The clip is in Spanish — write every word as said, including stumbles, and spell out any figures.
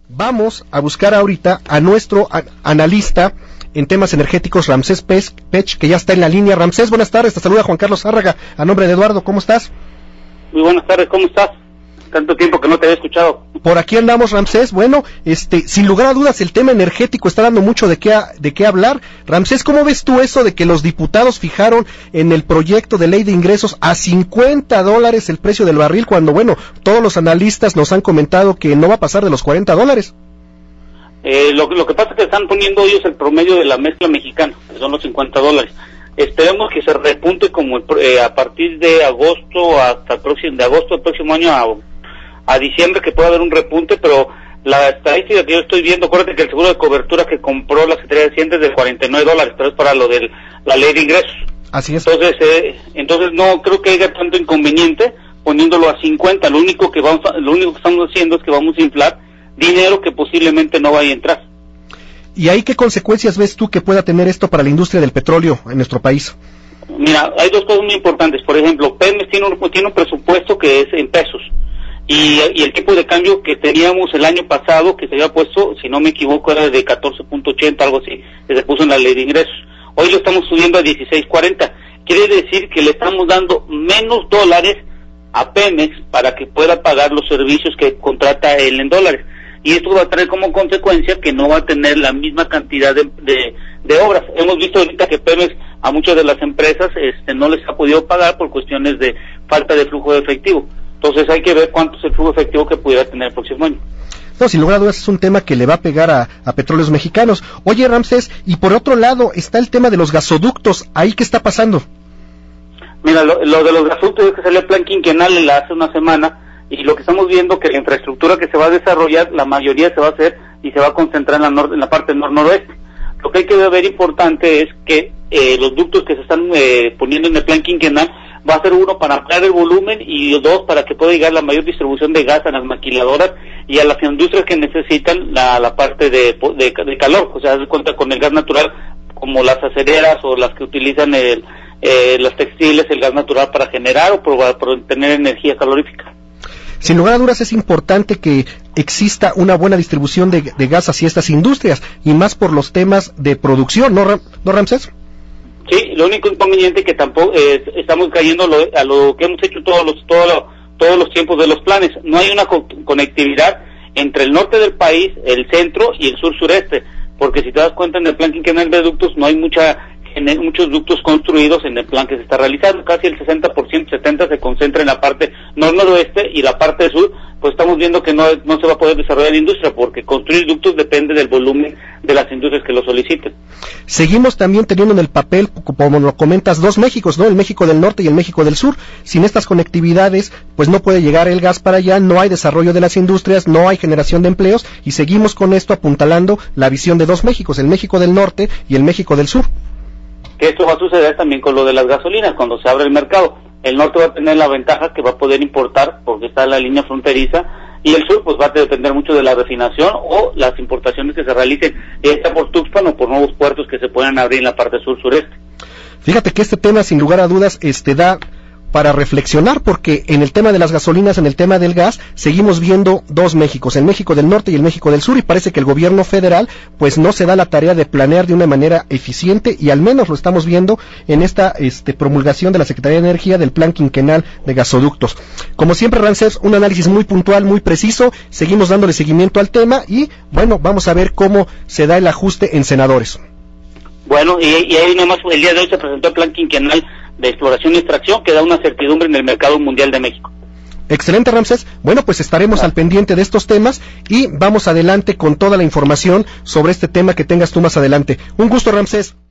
Vamos a buscar ahorita a nuestro a, analista en temas energéticos, Ramsés Pech, que ya está en la línea. Ramsés, buenas tardes, te saluda Juan Carlos Zárraga, a nombre de Eduardo, ¿cómo estás? Muy buenas tardes, ¿cómo estás? Tanto tiempo que no te había escuchado. Por aquí andamos, Ramsés. Bueno, este, sin lugar a dudas, el tema energético está dando mucho de qué, a, de qué hablar. Ramsés, ¿cómo ves tú eso de que los diputados fijaron en el proyecto de ley de ingresos a cincuenta dólares el precio del barril, cuando, bueno, todos los analistas nos han comentado que no va a pasar de los cuarenta dólares? Eh, lo, lo que pasa es que están poniendo ellos el promedio de la mezcla mexicana, que son los cincuenta dólares. Esperemos que se repunte como eh, a partir de agosto hasta el próximo, de agosto del próximo año a, a diciembre, que pueda haber un repunte, pero la estadística que yo estoy viendo, acuérdate que el seguro de cobertura que compró la Secretaría de Hacienda es de cuarenta y nueve dólares, pero es para lo de la ley de ingresos. Así es. Entonces, eh, entonces no creo que haya tanto inconveniente poniéndolo a cincuenta. Lo único que vamos, a, lo único que estamos haciendo es que vamos a inflar dinero que posiblemente no vaya a entrar. ¿Y ahí qué consecuencias ves tú que pueda tener esto para la industria del petróleo en nuestro país? Mira, hay dos cosas muy importantes. Por ejemplo, Pemex tiene un, tiene un presupuesto que es en pesos. Y, y el tipo de cambio que teníamos el año pasado, que se había puesto, si no me equivoco, era de catorce punto ochenta, algo así, que se puso en la ley de ingresos. Hoy lo estamos subiendo a dieciséis cuarenta. Quiere decir que le estamos dando menos dólares a Pemex para que pueda pagar los servicios que contrata él en dólares. Y esto va a traer como consecuencia que no va a tener la misma cantidad de, de, de obras. Hemos visto ahorita que Pemex a muchas de las empresas este, no les ha podido pagar por cuestiones de falta de flujo de efectivo. Entonces hay que ver cuánto es el flujo efectivo que pudiera tener el próximo año. No, sin lugar a dudas es un tema que le va a pegar a, a petróleos mexicanos. Oye, Ramsés, y por otro lado está el tema de los gasoductos. ¿Ahí qué está pasando? Mira, lo, lo de los gasoductos es que salió el plan quinquenal hace una semana, y lo que estamos viendo que la infraestructura que se va a desarrollar, la mayoría se va a hacer y se va a concentrar en la, nor en la parte nor-noroeste. Lo que hay que ver importante es que eh, los ductos que se están eh, poniendo en el plan quinquenal va a ser uno para ampliar el volumen y dos para que pueda llegar la mayor distribución de gas a las maquiladoras y a las industrias que necesitan la, la parte de, de, de calor, o sea, se cuenta con el gas natural como las acereras o las que utilizan el, eh, las textiles, el gas natural para generar o por, por tener energía calorífica. Sin lugar a dudas es importante que exista una buena distribución de, de gas hacia estas industrias, y más por los temas de producción, ¿no, Ram ¿no Ramsés? Sí, lo único inconveniente que tampoco eh, estamos cayendo lo, a lo que hemos hecho todos los todo lo, todos los tiempos de los planes. No hay una co conectividad entre el norte del país, el centro y el sur-sureste, porque si te das cuenta en el plan quinquenal de ductos no hay mucha muchos ductos construidos en el plan que se está realizando. Casi el sesenta por ciento, setenta por ciento se concentra en la parte nor-noroeste, y la parte sur, pues estamos viendo que no, no se va a poder desarrollar la industria, porque construir ductos depende del volumen de las industrias que lo soliciten. Seguimos también teniendo en el papel, como lo comentas, dos Méxicos, ¿no? El México del norte y el México del sur. Sin estas conectividades, pues no puede llegar el gas para allá, no hay desarrollo de las industrias, no hay generación de empleos, y seguimos con esto apuntalando la visión de dos Méxicos, el México del norte y el México del sur. Que esto va a suceder también con lo de las gasolinas, cuando se abre el mercado. El norte va a tener la ventaja que va a poder importar porque está en la línea fronteriza, y el sur pues va a depender mucho de la refinación o las importaciones que se realicen, ya sea por Tuxpan o por nuevos puertos que se puedan abrir en la parte sur-sureste. Fíjate que este tema, sin lugar a dudas, este da para reflexionar, porque en el tema de las gasolinas, en el tema del gas, seguimos viendo dos Méxicos, el México del norte y el México del sur, y parece que el gobierno federal pues no se da la tarea de planear de una manera eficiente, y al menos lo estamos viendo en esta este, promulgación de la Secretaría de Energía del plan quinquenal de gasoductos. Como siempre, Ramsés, un análisis muy puntual, muy preciso, seguimos dándole seguimiento al tema, y bueno, vamos a ver cómo se da el ajuste en senadores. Bueno, y, y ahí nomás el día de hoy se presentó el plan quinquenal de exploración y extracción, que da una certidumbre en el mercado mundial de México. Excelente, Ramsés. Bueno, pues estaremos al pendiente de estos temas y vamos adelante con toda la información sobre este tema que tengas tú más adelante. Un gusto, Ramsés.